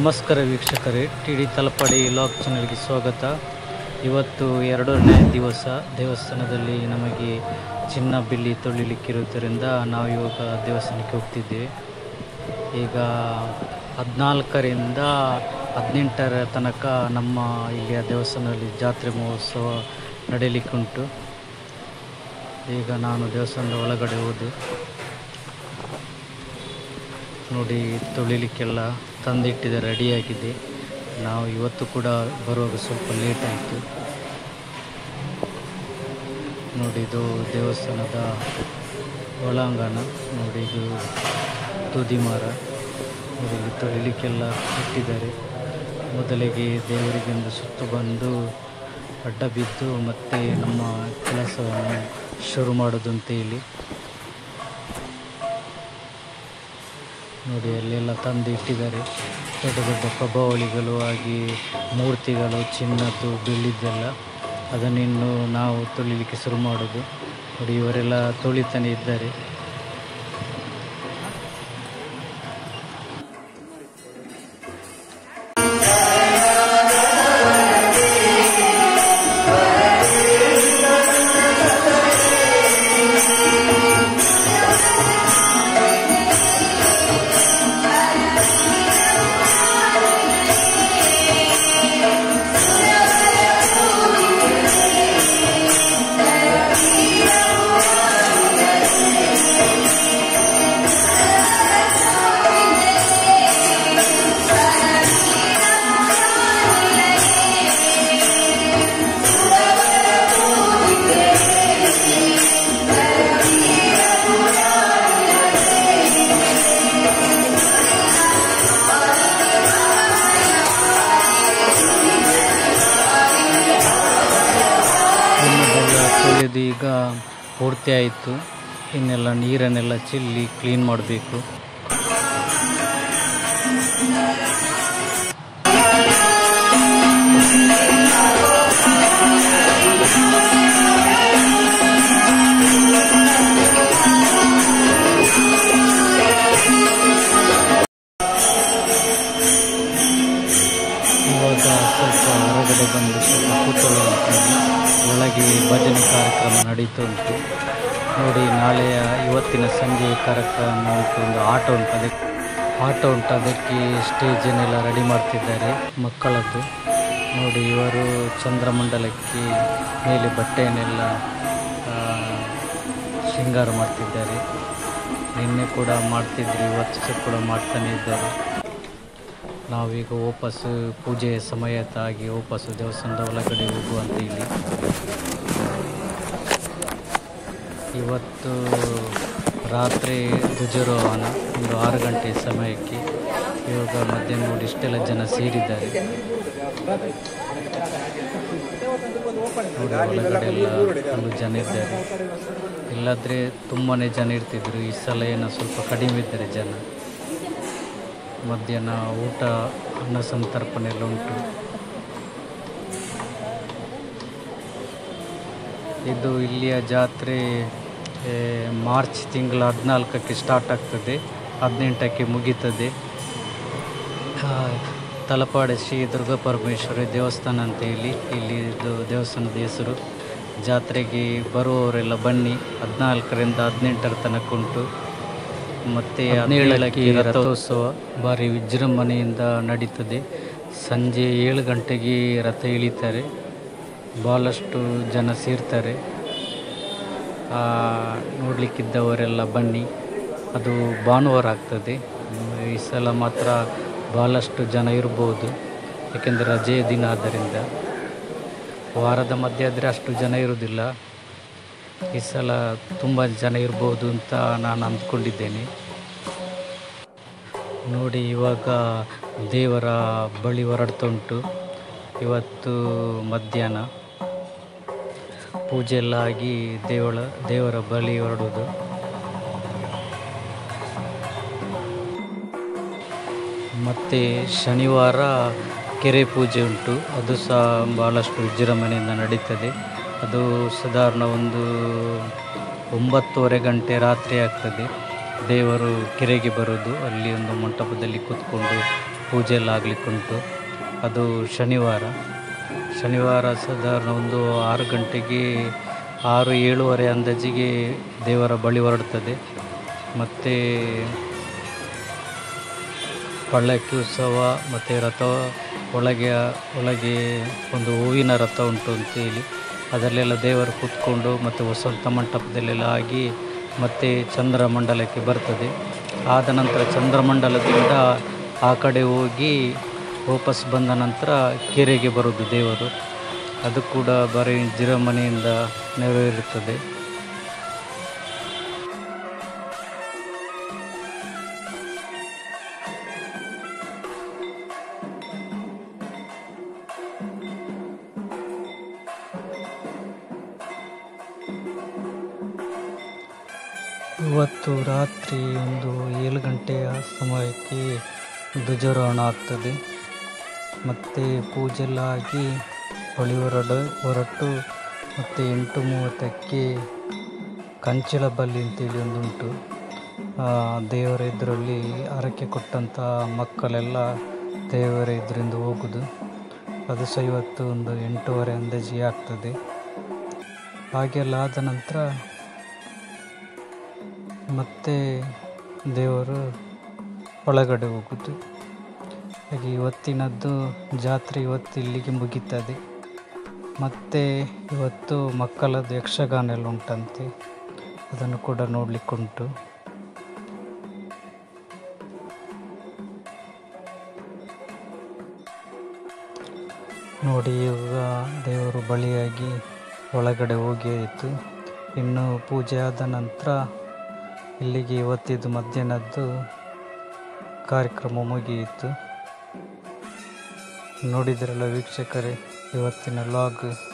ನಮಸ್ಕಾರ ವೀಕ್ಷಕರೇ, TD. Talapady vlog ಚಾನೆಲ್ಗೆ ಸ್ವಾಗತ. ಇವತ್ತು 2ನೇ ದಿವಸ ದೇವಸ್ಥಾನದಲ್ಲಿ ನಮಗೆ ಚಿನ್ನ ಬೆಳ್ಳಿ ತೊಳಿಲಿಕ್ಕಿರುವುದರಿಂದ ನಾವು ಇವಾಗ ದೇವಸ್ಥಾನಕ್ಕೆ ಹೋಗ್ತಿದ್ದೇವೆ. ಈಗ 14ರಿಂದ 18ರ ತನಕ ನಮ್ಮ ಇಲ್ಲಿಯ ದೇವಸ್ಥಾನದಲ್ಲಿ ಜಾತ್ರೆ ಮಹೋತ್ಸವ ನಡೆಯಲಿಕ್ಕುಂಟು. ಈಗ ನಾನು ದೇವಸ್ಥಾನದ ಒಳಗಡೆ ಹೋದೆ. ನೋಡಿ, ತೊಳಿಲಿಕ್ಕೆಲ್ಲ ತಂದಿಟ್ಟಿದೆ, ರೆಡಿಯಾಗಿದೆ. ನಾವು ಇವತ್ತು ಕೂಡ ಬರುವಾಗ ಸ್ವಲ್ಪ ಲೇಟ್ ಆಯಿತು. ನೋಡಿ, ಇದು ದೇವಸ್ಥಾನದ ಒಳಾಂಗಣ. ನೋಡಿ, ಇದು ತುದಿ ಮರ. ನೋಡಿ, ಇಲ್ಲಿ ತೊಳಿಲಿಕ್ಕೆಲ್ಲ ಇಟ್ಟಿದ್ದಾರೆ. ಮೊದಲಿಗೆ ದೇವರಿಗೆ ಒಂದು ಸುತ್ತು ಬಂದು ಅಡ್ಡ ಬಿದ್ದು ಮತ್ತೆ ನಮ್ಮ ಕೆಲಸವನ್ನು ಶುರು ಮಾಡೋದಂತ ಹೇಳಿ. ನೋಡಿ, ಅಲ್ಲೆಲ್ಲ ತಂದು ಇಟ್ಟಿದ್ದಾರೆ. ದೊಡ್ಡ ದೊಡ್ಡ ಪ್ರಭಾವಳಿಗಳು ಆಗಿ ಮೂರ್ತಿಗಳು, ಚಿನ್ನದ್ದು ಬೆಳ್ಳಿದ್ದೆಲ್ಲ. ಅದನ್ನಿನ್ನು ನಾವು ತೊಳಿಲಿಕ್ಕೆ ಶುರು ಮಾಡೋದು. ನೋಡಿ, ಇವರೆಲ್ಲ ತೊಳಿತಾನೆ ಇದ್ದಾರೆ. ತೊಳೆದು ಈಗ ಪೂರ್ತಿ ಆಯಿತು. ಇನ್ನೆಲ್ಲ ನೀರನ್ನೆಲ್ಲ ಚೆಲ್ಲಿ ಕ್ಲೀನ್ ಮಾಡಬೇಕು. ಇವಾಗ ಸ್ವಲ್ಪ ಹೊರಗಡೆ ಬಂದು ಸ್ವಲ್ಪ ಕೂತ್ಕೊಳ್ಳುವಂಥದ್ದು. ಒಳಗೆ ಭಜನೆ ಕಾರ್ಯಕ್ರಮ ನಡೀತಾ ಉಂಟು. ನೋಡಿ, ಇವತ್ತಿನ ಸಂಜೆ ಕಾರ್ಯಕ್ರಮ ಉಂಟು. ಒಂದು ಆಟ ಉಂಟು. ಅದಕ್ಕೆ ಸ್ಟೇಜನ್ನೆಲ್ಲ ರೆಡಿ ಮಾಡ್ತಿದ್ದಾರೆ, ಮಕ್ಕಳದ್ದು. ನೋಡಿ, ಇವರು ಚಂದ್ರಮಂಡಲಕ್ಕೆ ಮೇಲೆ ಬಟ್ಟೆಯನ್ನೆಲ್ಲ ಶೃಂಗಾರ ಮಾಡ್ತಿದ್ದಾರೆ. ನಿನ್ನೆ ಕೂಡ ಮಾಡ್ತಿದ್ರು, ಇವತ್ತು ಕೂಡ ಮಾಡ್ತಾನೆ ಇದ್ದಾರೆ. ನಾವೀಗ ವಾಪಸ್ಸು ಪೂಜೆಯ ಸಮಯತ್ತಾಗಿ ವಾಪಸ್ಸು ದೇವಸ್ಥಾನದ ಒಳಗಡೆ ಹೋಗುವಂತ ಇಲ್ಲಿ. ಇವತ್ತು ರಾತ್ರಿ ಧ್ವಜಾರೋಹಣ ಒಂದು 6 ಗಂಟೆ ಸಮಯಕ್ಕೆ. ಇವಾಗ ಮಧ್ಯಾಹ್ನ ನೋಡಿ ಇಷ್ಟೆಲ್ಲ ಜನ ಸೇರಿದ್ದಾರೆ. ನೋಡಿ, ಒಳಗಡೆ ಎಲ್ಲ ತುಂಬ ಜನ ಇದ್ದಾರೆ. ಇಲ್ಲಾದರೆ ತುಂಬಾ ಜನ ಇರ್ತಿದ್ರು. ಈ ಸಲ ಏನೋ ಸ್ವಲ್ಪ ಕಡಿಮೆ ಇದ್ದಾರೆ ಜನ. ಮಧ್ಯಾಹ್ನ ಊಟ, ಅನ್ನ ಸಂತರ್ಪಣೆ ಎಲ್ಲ ಉಂಟು. ಇದು ಇಲ್ಲಿಯ ಜಾತ್ರೆ ಮಾರ್ಚ್ ತಿಂಗಳ 14ಕ್ಕೆ ಸ್ಟಾರ್ಟ್ ಆಗ್ತದೆ, 18ಕ್ಕೆ ಮುಗೀತದೆ. ತಲಪಾಡಿ ಶ್ರೀ ದುರ್ಗಾ ಪರಮೇಶ್ವರಿ ದೇವಸ್ಥಾನ ಅಂತ ಹೇಳಿ ಇಲ್ಲಿ ದೇವಸ್ಥಾನದ ಹೆಸರು. ಜಾತ್ರೆಗೆ ಬರುವವರೆಲ್ಲ ಬನ್ನಿ. 14ರಿಂದ 18ರ ತನಕ ಉಂಟು. ಮತ್ತು 17ಕ್ಕೆ ರಥೋತ್ಸವ ಭಾರಿ ವಿಜೃಂಭಣೆಯಿಂದ ನಡೀತದೆ. ಸಂಜೆ 7 ಗಂಟೆಗೆ ರಥ ಇಳಿತಾರೆ. ಭಾಳಷ್ಟು ಜನ ಸೇರ್ತಾರೆ. ನೋಡಲಿಕ್ಕಿದ್ದವರೆಲ್ಲ ಬನ್ನಿ. ಅದು ಭಾನುವಾರ ಆಗ್ತದೆ. ಈ ಸಲ ಮಾತ್ರ ಭಾಳಷ್ಟು ಜನ ಇರ್ಬೋದು, ಏಕೆಂದರೆ ರಜೆಯ ದಿನ ಆದ್ದರಿಂದ. ವಾರದ ಮಧ್ಯೆ ಆದರೆ ಅಷ್ಟು ಜನ ಇರೋದಿಲ್ಲ. ಈ ಸಲ ತುಂಬ ಜನ ಇರ್ಬೋದು ಅಂತ ನಾನು ಅಂದ್ಕೊಂಡಿದ್ದೇನೆ. ನೋಡಿ, ಇವಾಗ ದೇವರ ಬಳಿ ಹೊರಡ್ತಾ ಉಂಟು. ಇವತ್ತು ಮಧ್ಯಾಹ್ನ ಪೂಜೆ ಎಲ್ಲ ಆಗಿ ದೇವರ ಬಳಿ ಹೊರಡೋದು. ಮತ್ತು ಶನಿವಾರ ಕೆರೆ ಪೂಜೆ ಉಂಟು. ಅದು ಸಹ ಭಾಳಷ್ಟು ವಿಜೃಂಭಣೆಯಿಂದ ನಡೀತದೆ. ಅದು ಸಾಧಾರಣ ಒಂದು 9:30 ಗಂಟೆ ರಾತ್ರಿ ಆಗ್ತದೆ. ದೇವರು ಕೆರೆಗೆ ಬರೋದು. ಅಲ್ಲಿ ಒಂದು ಮಂಟಪದಲ್ಲಿ ಕೂತ್ಕೊಂಡು ಪೂಜೆ ಎಲ್ಲ ಆಗಲಿಕ್ಕುಂಟು. ಅದು ಶನಿವಾರ ಸಾಧಾರಣ ಒಂದು 6 ಗಂಟೆಗೆ 6-7 ಅಂದಾಜಿಗೆ ದೇವರ ಬಳಿ ಹೊರಡ್ತದೆ. ಮತ್ತು ಪಲ್ಲಕ್ಕಿ ಉತ್ಸವ ಮತ್ತು ರಥ ಒಳಗೆ ಒಂದು ಹೂವಿನ ರಥ ಉಂಟು ಅಂತೇಳಿ ಅದರಲ್ಲೆಲ್ಲ ದೇವರು ಕೂತ್ಕೊಂಡು ಮತ್ತು ವಸಂತ ಮಂಟಪದಲ್ಲೆಲ್ಲ ಆಗಿ ಮತ್ತು ಚಂದ್ರಮಂಡಲಕ್ಕೆ ಬರ್ತದೆ. ಆದ ನಂತರ ಚಂದ್ರಮಂಡಲದಿಂದ ಆ ಕಡೆ ಹೋಗಿ ವಾಪಸ್ ಬಂದ ನಂತರ ಕೆರೆಗೆ ಬರೋದು ದೇವರು. ಅದು ಕೂಡ ಬರೀ ವಿಜೃಂಭಣೆಯಿಂದ ನೆರವೇರುತ್ತದೆ. ಇವತ್ತು ರಾತ್ರಿ ಒಂದು 7 ಗಂಟೆಯ ಸಮಯಕ್ಕೆ ಧ್ವಜಾರೋಹಣ ಆಗ್ತದೆ. ಮತ್ತು ಪೂಜೆಲ್ಲ ಆಗಿ ಬಳಿ ಹೊರಟು ಮತ್ತು 8:30ಕ್ಕೆ ಕಂಚಿಳ ಬಲ್ಲಿ ಅಂತೇಳಿ ಒಂದುಂಟು. ದೇವರ ಎದುರಲ್ಲಿ ಹರಕೆ ಕೊಟ್ಟಂಥ ಮಕ್ಕಳೆಲ್ಲ ದೇವರ ಎದುರಿಂದ ಹೋಗೋದು. ಅದು ಸಹ ಇವತ್ತು ಒಂದು 8:30 ಅಂದಾಜಿಗೆ ಆಗ್ತದೆ. ಹಾಗೆಲ್ಲ ಆದ ನಂತರ ಮತ್ತೆ ದೇವರು ಒಳಗಡೆ ಹೋಗುವುದು. ಹಾಗೆ ಇವತ್ತಿನದ್ದು ಜಾತ್ರೆ ಇವತ್ತು ಇಲ್ಲಿಗೆ ಮುಗೀತದೆ. ಮತ್ತು ಇವತ್ತು ಮಕ್ಕಳದ್ದು ಯಕ್ಷಗಾನ ಎಲ್ಲ ಉಂಟಂತೆ, ಅದನ್ನು ಕೂಡ ನೋಡಲಿಕ್ಕುಂಟು. ನೋಡಿ, ಈಗ ದೇವರು ಬಳಿಯಾಗಿ ಒಳಗಡೆ ಹೋಗಿ ಆಯಿತು. ಇನ್ನು ಪೂಜೆ ಆದ ನಂತರ ಇಲ್ಲಿಗೆ ಇವತ್ತಿದ್ದು ಮಧ್ಯಾಹ್ನದ್ದು ಕಾರ್ಯಕ್ರಮ ಮುಗಿಯಿತು. ನೋಡಿದ್ರಲ್ಲ ವೀಕ್ಷಕರೇ ಇವತ್ತಿನ ಲಾಗ್.